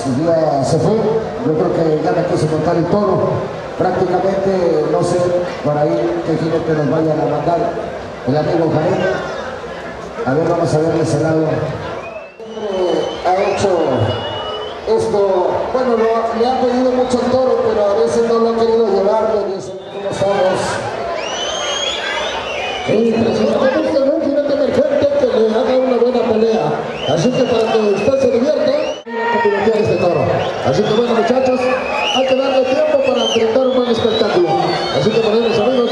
ya se fue. Yo creo que ya me quiso montar el toro. Prácticamente no sé por ahí qué jinete nos vayan a mandar el amigo Jaén. A ver, vamos a verle ese lado. Ha hecho esto, bueno, le han pedido mucho el toro, pero a veces no lo ha querido llevar, le dicen, ¿cómo estamos? Impresionante, un jinete emergente que le haga una buena pelea. Así que para que usted se divierta, a este toro. Así que bueno, muchachos, hay que darle tiempo para enfrentar un buen espectáculo. Así que ponemos, amigos.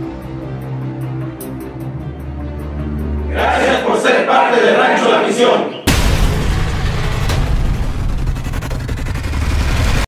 Gracias por ser parte de Rancho La Misión.